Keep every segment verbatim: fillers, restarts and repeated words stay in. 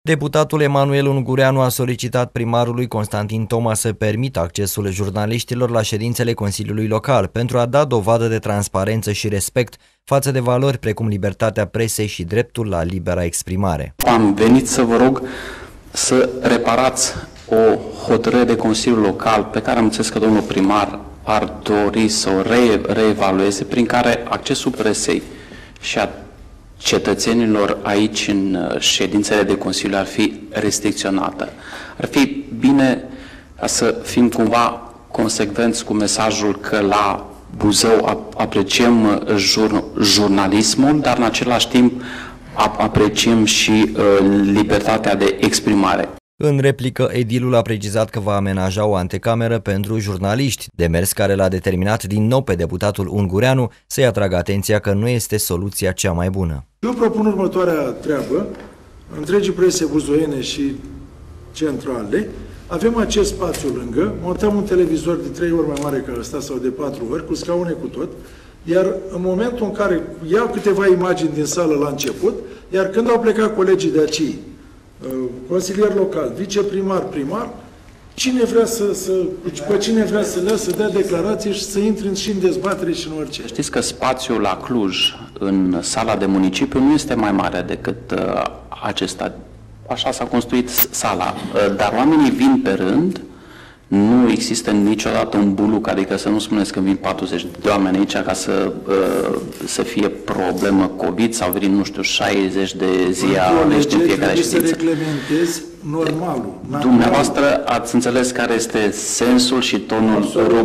Deputatul Emanuel Ungureanu a solicitat primarului Constantin Toma să permită accesul jurnaliștilor la ședințele Consiliului Local pentru a da dovadă de transparență și respect față de valori precum libertatea presei și dreptul la libera exprimare. Am venit să vă rog să reparați o hotărâre de Consiliul Local pe care am înțeles că domnul primar ar dori să o re reevalueze, prin care accesul presei și a cetățenilor aici în ședințele de Consiliu ar fi restricționată. Ar fi bine să fim cumva consecvenți cu mesajul că la Buzău apreciem jur jurnalismul, dar în același timp apreciem și uh, libertatea de exprimare. În replică, edilul a precizat că va amenaja o antecameră pentru jurnaliști, demers care l-a determinat din nou pe deputatul Ungureanu să-i atragă atenția că nu este soluția cea mai bună. Eu propun următoarea treabă, întregii prese buzoiene și centrale, avem acest spațiu lângă, montăm un televizor de trei ori mai mare ca ăsta sau de patru ori, cu scaune cu tot, iar în momentul în care iau câteva imagini din sală la început, iar când au plecat colegii de aici, consilier local, viceprimar, primar, cine vrea să, să, pe cine vrea să le să dea declarație și să intre și în dezbatere și în orice. Știți că spațiul la Cluj, în sala de municipiu, nu este mai mare decât uh, acesta. Așa s-a construit sala, uh, dar oamenii vin pe rând, nu există niciodată un buluc, adică să nu spuneți că vin patruzeci de oameni aici ca să, uh, să fie problemă COVID sau vin, nu știu, șaizeci de ziariști în fiecare ședință. Trebuie să reglementezi normalul. Dumneavoastră ați înțeles care este sensul și tonul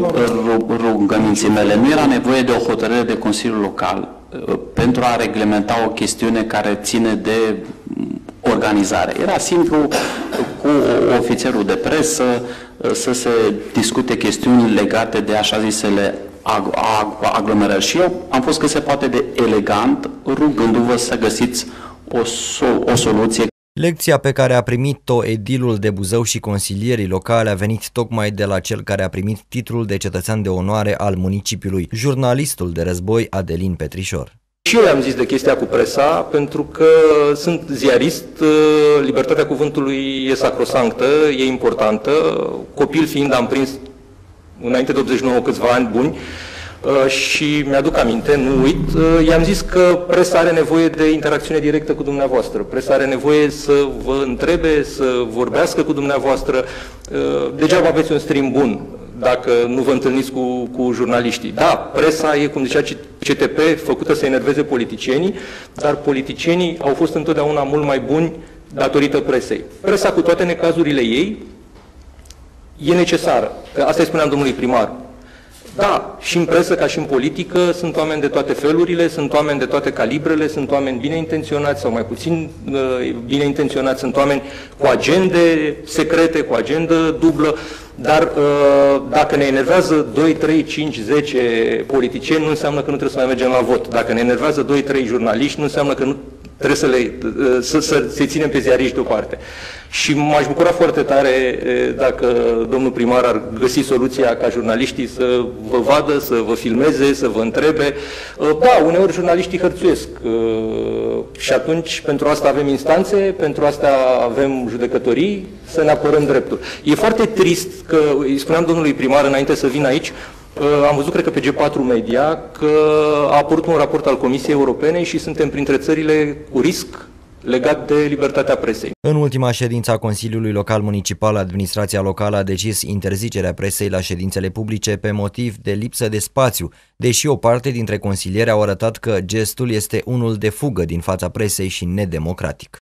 rugăminții mele. Nu era nevoie de o hotărâre de Consiliul Local uh, pentru a reglementa o chestiune care ține de organizare. Era simplu cu ofițerul de presă să se discute chestiuni legate de așa zisele ag ag aglomerări. Și eu am fost cât se poate de elegant, rugându-vă să găsiți o, so o soluție. Lecția pe care a primit-o edilul de Buzău și consilierii locale a venit tocmai de la cel care a primit titlul de cetățean de onoare al municipiului, jurnalistul de război Adelin Petrișor. Și eu am zis de chestia cu presa, pentru că sunt ziarist, libertatea cuvântului e sacrosanctă, e importantă. Copil fiind, am prins înainte de optzeci și nouă câțiva ani buni și mi-aduc aminte, nu uit, i-am zis că presa are nevoie de interacțiune directă cu dumneavoastră. Presa are nevoie să vă întrebe, să vorbească cu dumneavoastră. Degeaba aveți un stream bun dacă nu vă întâlniți cu, cu jurnaliștii. Da, presa e, cum zicea C T P, făcută să enerveze politicienii, dar politicienii au fost întotdeauna mult mai buni datorită presei. Presa, cu toate necazurile ei, e necesară. Că asta îi spuneam domnului primar. Da, și în presă ca și în politică sunt oameni de toate felurile, sunt oameni de toate calibrele, sunt oameni bine intenționați sau mai puțin uh, bine intenționați, sunt oameni cu agende secrete, cu agendă dublă, dar uh, dacă ne enervează doi, trei, cinci, zece politicieni, nu înseamnă că nu trebuie să mai mergem la vot. Dacă ne enervează doi, trei jurnaliști, nu înseamnă că nu trebuie să le uh, să, să, să ținem pe ziariști deoparte. Și m-aș bucura foarte tare dacă domnul primar ar găsi soluția ca jurnaliștii să vă vadă, să vă filmeze, să vă întrebe. Da, uneori jurnaliștii hărțuiesc și atunci pentru asta avem instanțe, pentru asta avem judecătorii, să ne apărăm dreptul. E foarte trist că, îi spuneam domnului primar înainte să vin aici, am văzut, cred că pe G patru Media, că a apărut un raport al Comisiei Europene și suntem printre țările cu risc legat de libertatea presei. În ultima ședință a Consiliului Local Municipal, administrația locală a decis interzicerea presei la ședințele publice pe motiv de lipsă de spațiu, deși o parte dintre consilieri au arătat că gestul este unul de fugă din fața presei și nedemocratic.